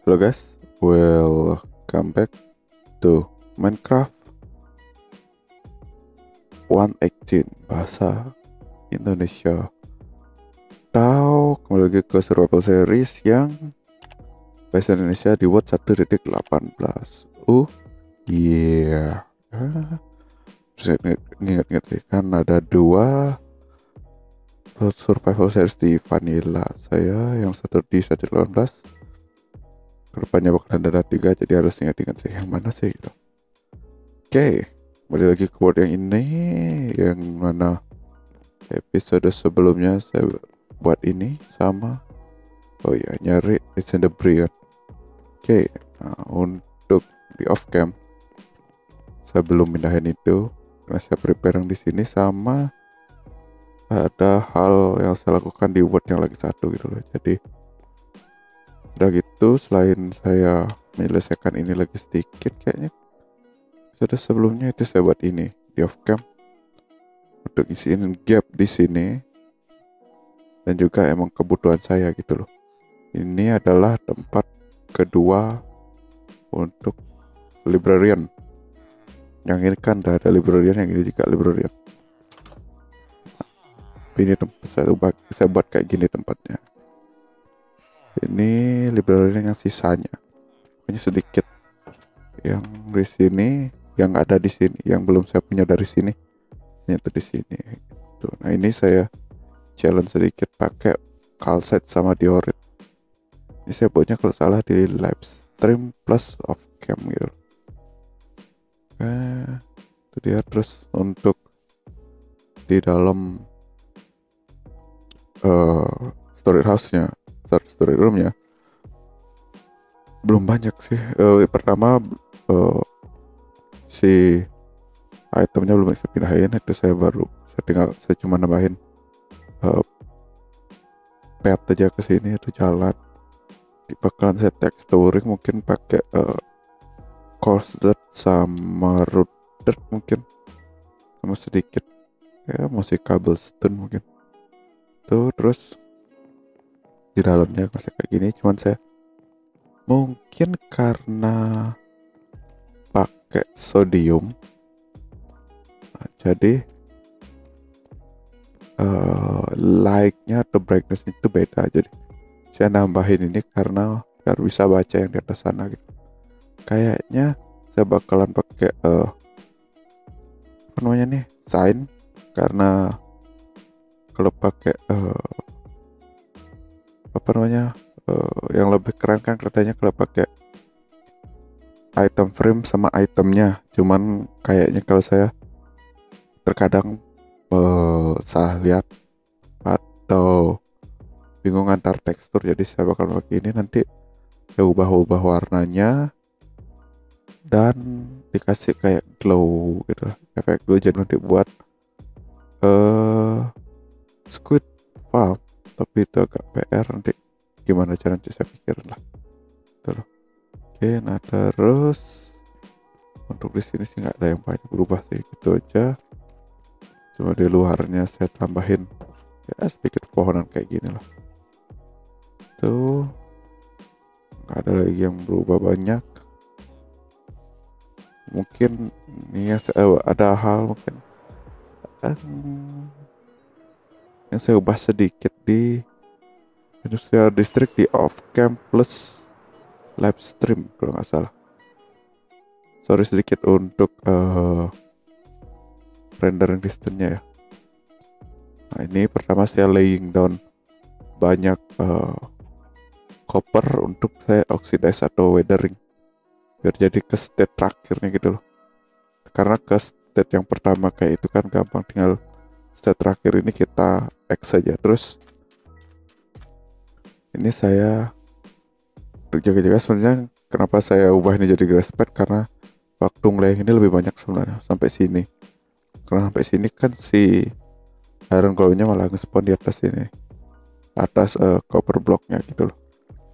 Halo guys, welcome back to Minecraft 118 bahasa Indonesia. Tahu kembali lagi ke survival series yang bahasa Indonesia dibuat 1.18. Iya. Terus ingat-ingat sih kan ada dua survival series di vanilla. Saya yang satu di 1.18, kedepannya bakalan ada 3, jadi harus ingat-ingat sih yang mana sih gitu. Oke, kembali lagi ke board yang ini, yang mana episode sebelumnya saya buat ini sama nyari it's in the brain. Oke, nah, untuk di off cam saya belum pindahin itu karena saya prepare yang di sini, sama ada hal yang saya lakukan di word yang lagi satu gitu loh. Jadi udah gitu, selain saya menyelesaikan ini lagi sedikit, kayaknya episode sebelumnya itu saya buat ini di off cam untuk isiin gap di sini, dan juga emang kebutuhan saya gitu loh. Ini adalah tempat kedua untuk librarian. Yang ini kan udah ada librarian, yang ini juga librarian. Ini tempat saya buat kayak gini tempatnya. Ini librarian yang sisanya, pokoknya sedikit. Yang di sini, yang ada di sini, yang belum saya punya dari sini, itu di sini. Gitu. Nah ini saya challenge sedikit pakai calcite sama diorit. Ini saya buatnya kalau salah di live stream plus off cam gitu. Itu dia. Terus untuk di dalam storage house-nya, storage room-nya belum banyak sih. Pertama si itemnya belum bisa pindahin, itu saya cuma nambahin pet aja ke sini, itu jalan. Bakalan saya texturing mungkin pakai coarse dirt sama root dirt, mungkin sama sedikit ya masih cobblestone mungkin tuh. Terus di dalamnya masih kayak gini, cuman saya mungkin karena pakai sodium, jadi light-nya atau brightness itu beda. Jadi saya nambahin ini karena biar bisa baca yang di atas sana gitu. Kayaknya saya bakalan pakai apa namanya nih, sign, karena kalau pakai apa namanya yang lebih keren kan katanya kalau pakai item frame sama itemnya. Cuman kayaknya kalau saya terkadang salah lihat atau bingung antar tekstur, jadi saya bakal pakai ini. Nanti saya ubah warnanya dan dikasih kayak glow gitu lah, efek glow. Jadi nanti buat squid farm, tapi itu agak PR, nanti gimana cara, nanti saya pikirin lah gitu loh. Oke, nah terus untuk di sini sih nggak ada yang banyak berubah sih, gitu aja. Cuma di luarnya saya tambahin ya sedikit pohonan kayak gini lah. Tuh nggak ada lagi yang berubah banyak. Mungkin ini ya, ada hal mungkin yang saya ubah sedikit di industrial district di off cam plus live stream kalau nggak salah. Sorry sedikit untuk rendering distance-nya ya. Nah ini pertama saya laying down banyak copper untuk saya oxidize atau weathering, biar jadi ke state terakhirnya gitu loh. Karena ke state yang pertama kayak itu kan gampang, tinggal state terakhir ini kita X saja. Terus ini saya berjaga-jaga sebenarnya. Kenapa saya ubah ini jadi grass pad, karena waktu ngelayang ini lebih banyak sebenarnya sampai sini. Karena sampai sini kan si iron golem-nya malah nge-spawn di atas ini, atas copper block-nya gitu loh.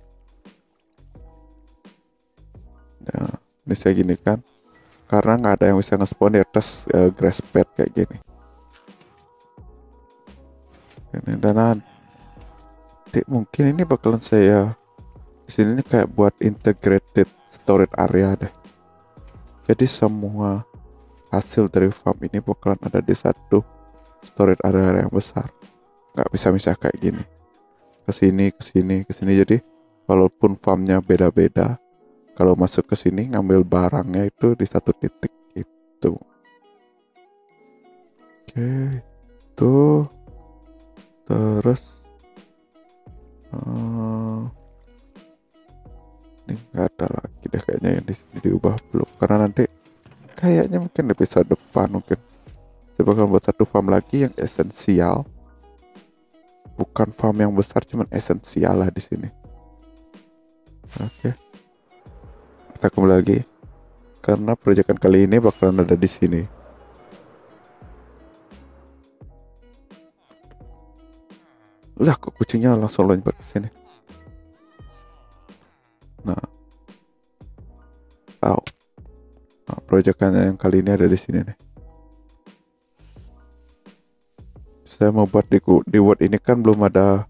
Nah ini saya gini kan karena nggak ada yang bisa nge-spawn di atas grass pad kayak gini. Dan nanti mungkin ini bakalan saya di sini kayak buat integrated storage area deh. Jadi semua hasil dari farm ini bakalan ada di satu storage area yang besar. Nggak bisa misah kayak gini. Kesini, kesini, kesini. Jadi walaupun farmnya beda-beda, kalau masuk ke sini ngambil barangnya itu di satu titik itu. Oke, itu terus ini nggak ada lagi deh kayaknya yang di sini diubah belum, karena nanti kayaknya mungkin di episode depan mungkin saya bakal buat satu farm lagi yang esensial, bukan farm yang besar, cuman esensial lah di sini. Oke, kita kembali lagi karena proyekan kali ini bakalan ada di sini. Lah kok kucingnya langsung loncat ke sini. Nah, proyekannya yang kali ini ada di sini nih. Saya mau buat di world ini kan belum ada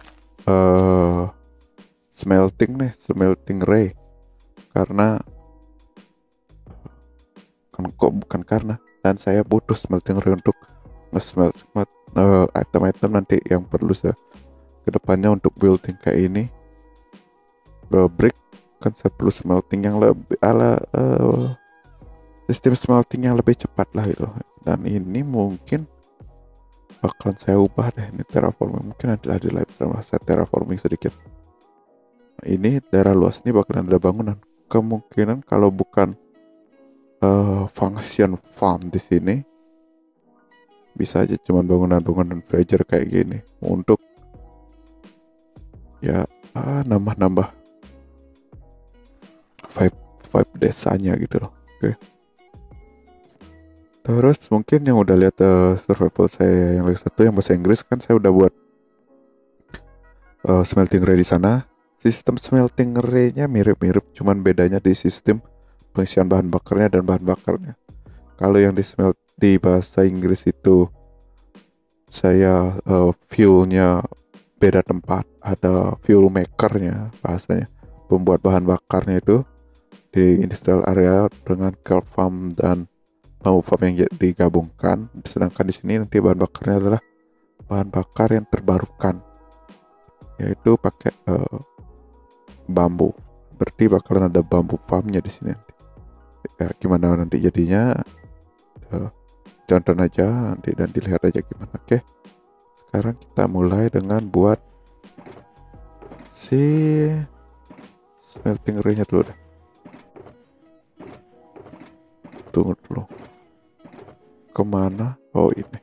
smelting ray, karena dan saya butuh smelting ray untuk nge-smelt item-item nanti yang perlu saya kedepannya untuk building kayak ini. Brick kan saya perlu smelting yang lebih sistem smelting yang lebih cepat lah itu. Dan ini mungkin bakalan saya ubah deh, ini terraforming, mungkin nanti di live stream saya terraforming sedikit. Nah, ini daerah luas ini bakalan ada bangunan. Kemungkinan kalau bukan function farm di sini, bisa aja cuman bangunan-bangunan villager kayak gini untuk ya nambah vibe desanya gitu loh. Oke. Terus mungkin yang udah lihat survival saya yang lagi satu yang bahasa Inggris kan saya udah buat smelting ray di sana. Sistem smelting ray-nya mirip-mirip, cuman bedanya di sistem pengisian bahan bakarnya dan bahan bakarnya. Kalau yang di bahasa Inggris itu saya fuelnya beda tempat, ada fuel makernya bahasanya, pembuat bahan bakarnya itu di industrial area dengan kelp farm dan bamboo farm yang digabungkan. Sedangkan di sini nanti bahan bakarnya adalah bahan bakar yang terbarukan, yaitu pakai bambu. Berarti bakalan ada bambu farmnya di sini. Ya, gimana nanti jadinya? Tonton aja nanti dan dilihat aja gimana. Oke. Sekarang kita mulai dengan buat si smelting ray-nya dulu deh. Tunggu dulu. Kemana? Oh ini.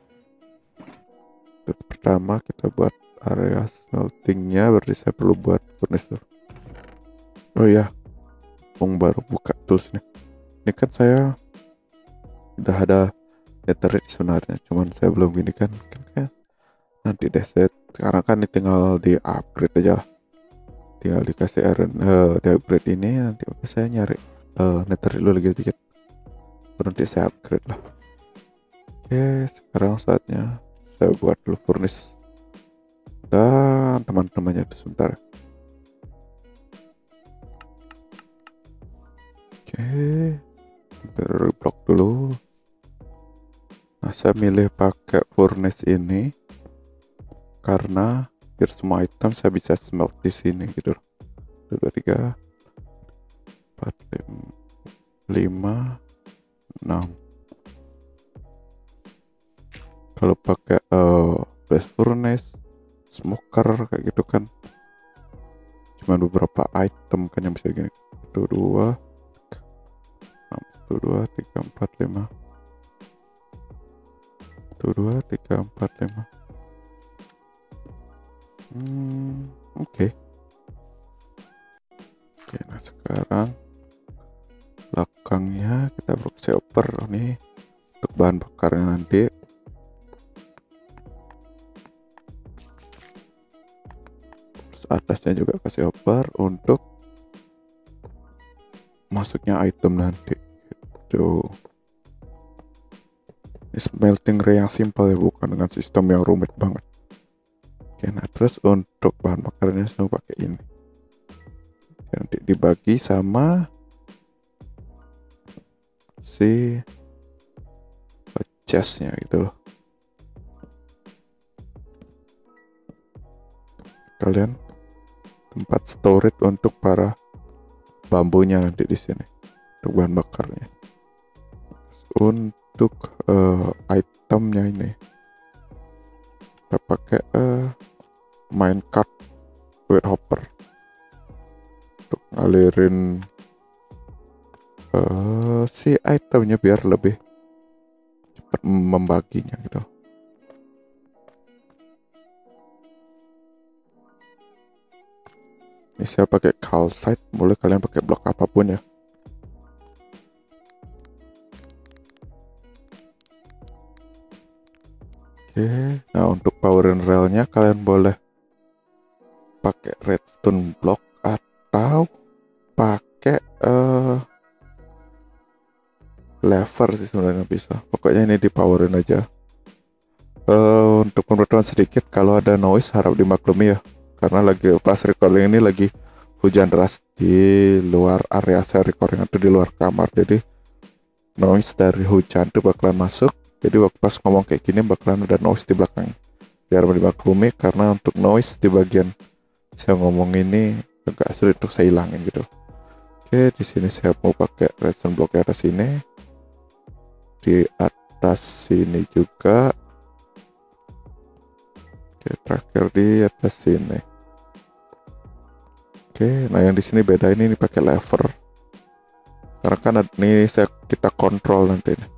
Pertama kita buat area smeltingnya, berarti saya perlu buat furnace dulu. Oh ya, baru buka tools nih. Ini kan saya udah ada netherite sebenarnya, cuman saya belum gini kan nanti deh. Saya sekarang kan ini tinggal di upgrade aja lah, tinggal dikasih iron di upgrade ini. Nanti saya nyari netherite dulu lagi dikit, baru nanti saya upgrade lah. Oke, sekarang saatnya saya buat dulu furnace dan teman-temannya sebentar. Oke, blok dulu. Nah, saya milih pakai furnace ini karena biar semua item saya bisa smelt di sini gitu. 2, 3, 4, 5, 6. Kalau pakai blast furnace, smoker kayak gitu kan, cuma beberapa item kan yang bisa gini. 1, 2, 3, 4, 5. 1, 2, 3, 4, 5. Oke. Oke, nah sekarang belakangnya kita kasih upper nih untuk bahan bakarnya nanti. Terus atasnya juga kasih upper untuk masuknya item nanti. Gitu. Ini smelting ray yang simpel ya, bukan dengan sistem yang rumit banget. Oke, nah terus untuk bahan bakarnya saya pakai ini. nanti dibagi sama si chestnya gitu loh. Kalian tempat storage untuk para bambunya nanti di sini untuk bahan bakarnya. Untuk itemnya ini kita pakai minecart weight hopper untuk ngalirin si itemnya biar lebih cepat membaginya gitu. Ini saya pakai calcite, boleh kalian pakai blok apapun ya. Oke, nah untuk powerin railnya kalian boleh pakai redstone block atau pakai lever sih sebenarnya bisa. Pokoknya ini dipowerin aja. Untuk pemberitahuan sedikit, kalau ada noise harap dimaklumi ya, karena lagi pas recording ini lagi hujan deras di luar area saya recording atau di luar kamar, jadi noise dari hujan itu bakalan masuk. Jadi waktu pas ngomong kayak gini bakalan ada noise di belakang, biar dimaklumi karena untuk noise di bagian saya ngomong ini agak sulit untuk saya hilangin gitu. Oke, di sini saya mau pakai redstone block di atas sini, di atas sini juga. Oke, terakhir di atas sini. Oke, nah yang di sini beda, ini pakai lever. Karena kan ini kita kontrol nanti ini.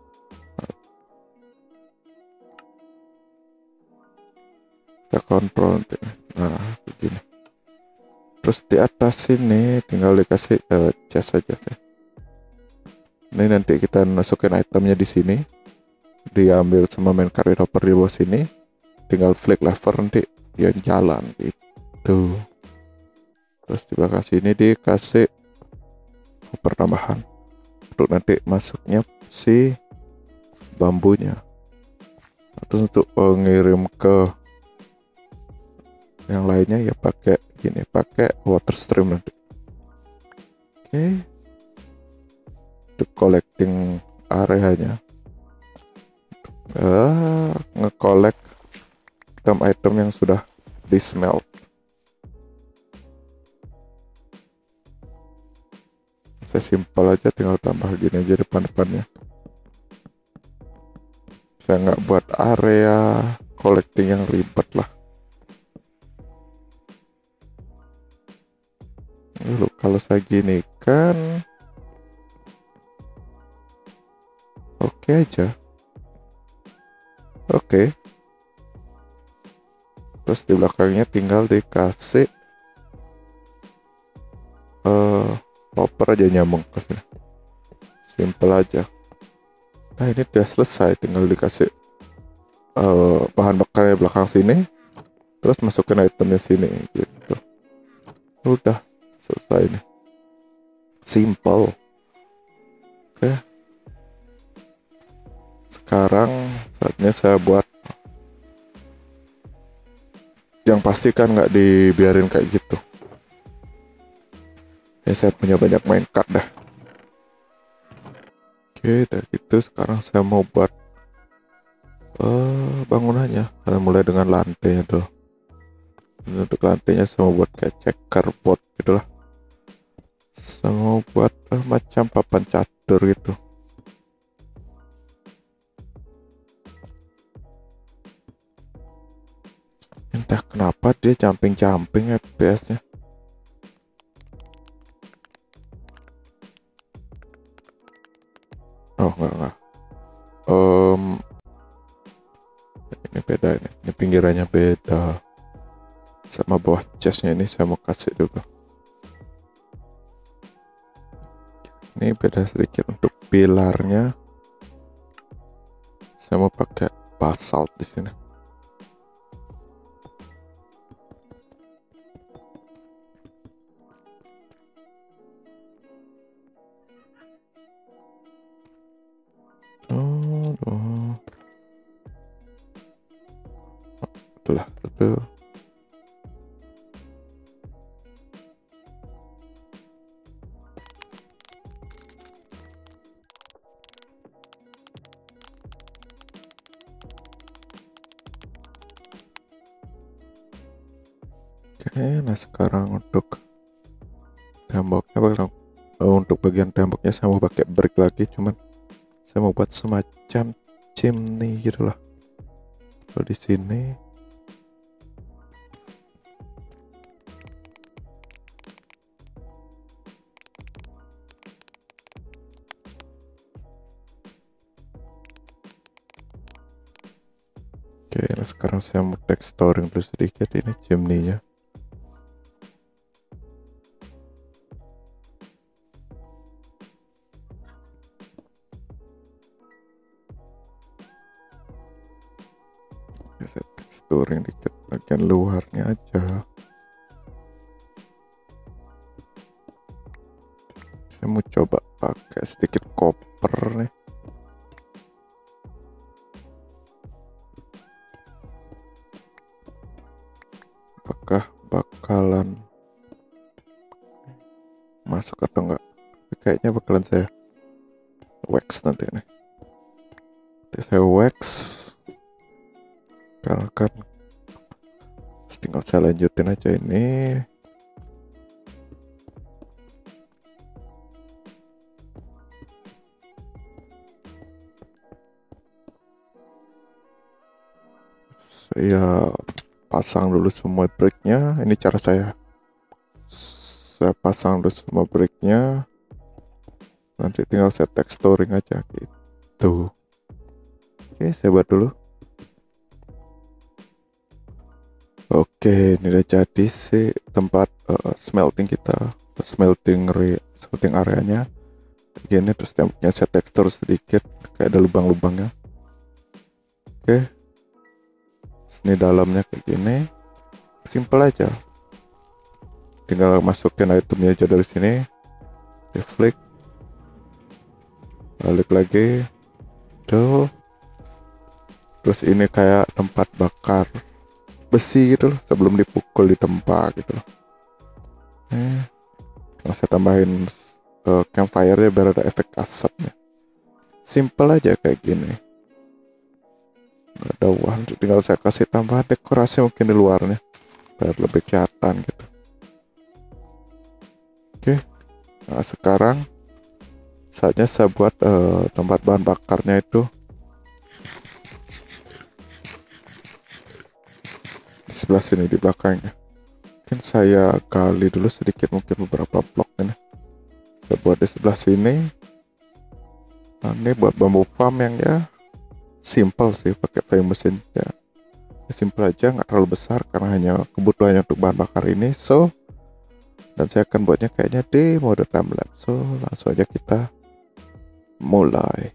Kita kontrol nanti. Nah, begini. Terus di atas sini tinggal dikasih chest aja sih. Ini nanti kita masukin itemnya di sini. Diambil sama main carrier hopper di bawah sini. Tinggal flick lever nanti dia jalan gitu. Terus di belakang sini dikasih hopper tambahan untuk nanti masuknya si bambunya. Terus untuk mengirim ke yang lainnya ya pakai gini, pakai water stream nanti. Oke. Untuk collecting areanya, nge-collect item yang sudah di smelt. Saya simpel aja, tinggal tambah gini aja depan-depannya. Saya nggak buat area collecting yang ribet lah. Lalu kalau saya gini kan oke aja. Oke. Terus di belakangnya tinggal dikasih hopper aja nyambung ke sini. Simple aja. Nah ini udah selesai, tinggal dikasih bahan bakarnya belakang sini, terus masukin itemnya sini gitu. Udah selesai nih. Simple. Oke. Sekarang saatnya saya buat. Yang pasti kan nggak dibiarin kayak gitu. Ya saya punya banyak minecart dah. Oke, udah gitu sekarang saya mau buat bangunannya. Saya mulai dengan lantainya tuh. Dan untuk lantainya saya mau buat kayak checkerboard gitulah. Saya mau buat macam papan catur gitu. Entah kenapa dia jumping-jumping FPS-nya. Oh enggak. Ini beda ini pinggirannya beda. Sama bawah chestnya ini saya mau kasih juga. Ini beda sedikit untuk pilarnya. Saya mau pakai basalt di sini. Betul. Oke, nah sekarang untuk temboknya untuk bagian temboknya saya mau pakai brick lagi, cuman saya mau buat semacam chimney gitu loh. Kalau di sini oke, nah sekarang saya mau texturing dulu sedikit ini chimney-nya. Ya, saya texturing dikit bagian luarnya aja. Saya mau coba pakai sedikit copper nih. Apakah bakalan masuk atau enggak? Kayaknya bakalan saya wax nanti nih. Nanti saya wax. Kan tinggal saya lanjutin aja ini. Saya pasang dulu semua bricknya. Ini cara saya pasang dulu semua bricknya, nanti tinggal saya texturing aja gitu. Oke, saya buat dulu. Oke, ini udah jadi sih tempat smelting kita, smelting areanya gini. Terus temboknya saya tekstur sedikit kayak ada lubang-lubangnya. Oke, sini dalamnya kayak gini, simple aja, tinggal masukin itemnya aja dari sini, reflect, balik lagi tuh. Terus ini kayak tempat bakar besi gitu loh, sebelum dipukul di tempat gitu loh. Saya tambahin campfire-nya biar ada efek asapnya. Simple aja kayak gini, nggak ada uang. Tinggal saya kasih tambahan dekorasi mungkin di luarnya biar lebih kelihatan gitu. Oke, nah sekarang saatnya saya buat tempat bahan bakarnya itu di sebelah sini, di belakangnya. Mungkin saya gali dulu sedikit, mungkin beberapa blok ini saya buat di sebelah sini. Nah, ini buat bambu farm yang ya simple sih, pakai flying mesin ya, simple aja, nggak terlalu besar karena hanya kebutuhannya untuk bahan bakar ini. So, dan saya akan buatnya kayaknya di mode timelapse. So, langsung aja kita mulai.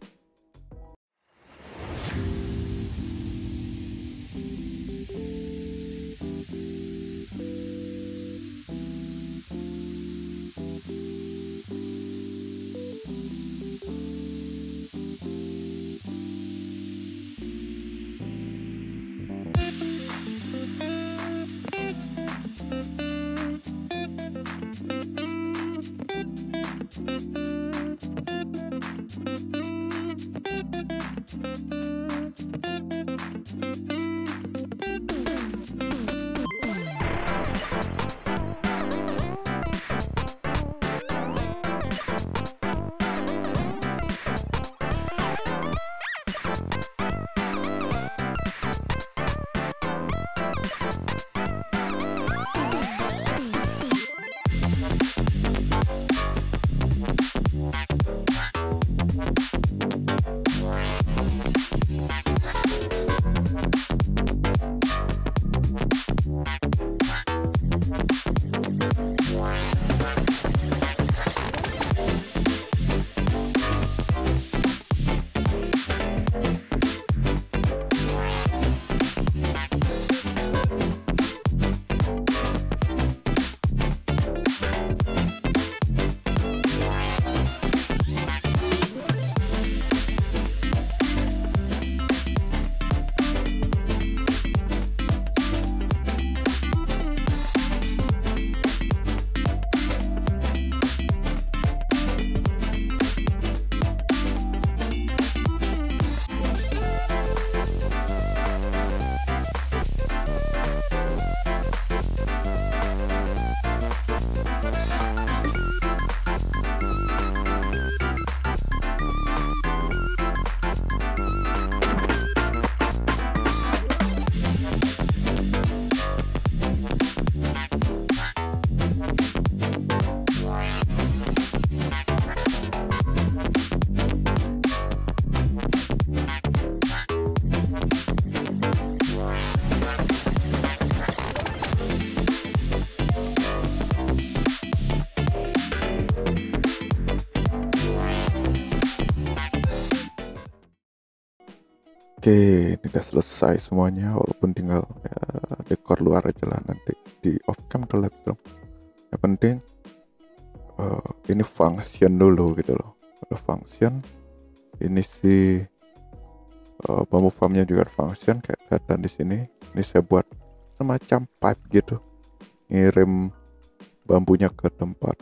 Oke, ini udah selesai semuanya, walaupun tinggal ya, dekor luar aja lah, nanti di off cam atau live stream. Yang penting ini function dulu gitu loh. Ada function, ini si bambu farmnya juga ada function kayak kelihatan di sini. Ini saya buat semacam pipe gitu, ngirim bambunya ke tempat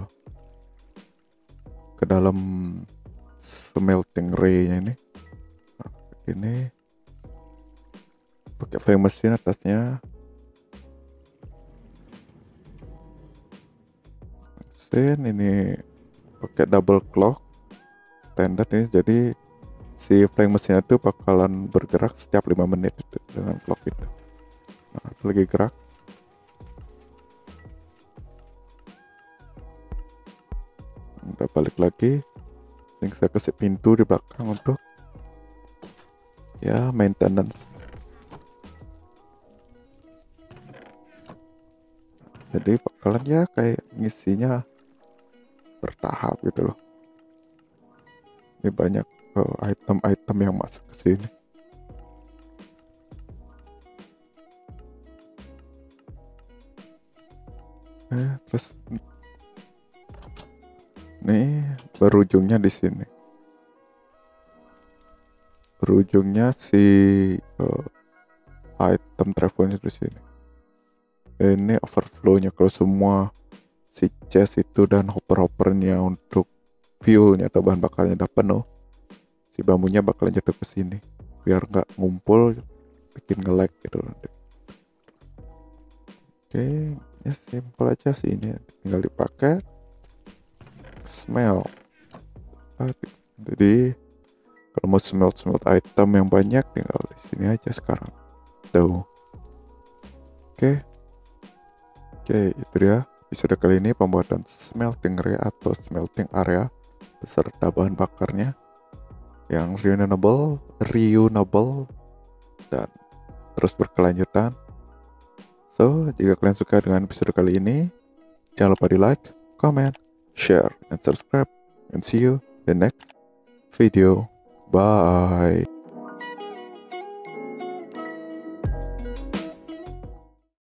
ke dalam smelting ray-nya ini. Nah, ini pakai flying machine atasnya. Ini pakai double clock standar ini, jadi si flying machine itu bakalan bergerak setiap 5 menit itu dengan clock itu. Nah, lagi gerak. Udah balik lagi. Saya kasih pintu di belakang untuk ya maintenance. Jadi bakalan ya kayak ngisinya bertahap gitu loh. Ini banyak item-item yang masuk ke sini. Terus nih berujungnya di sini. Berujungnya si item travelnya di sini. Ini overflownya kalau semua si chest itu dan hopper-hoppernya untuk fuelnya atau bahan bakarnya udah penuh, si bambunya bakalan jatuh ke sini biar nggak ngumpul bikin nge-lag gitu nanti. Oke, ya simple aja sih, ini tinggal dipakai smelt. Jadi kalau mau smelt item yang banyak tinggal di sini aja sekarang tuh. Oke, itu dia episode kali ini, pembuatan smelting ray atau smelting area beserta bahan bakarnya yang reusable dan terus berkelanjutan. So, jika kalian suka dengan episode kali ini, jangan lupa di like, comment, share, and subscribe. And see you in the next video. Bye.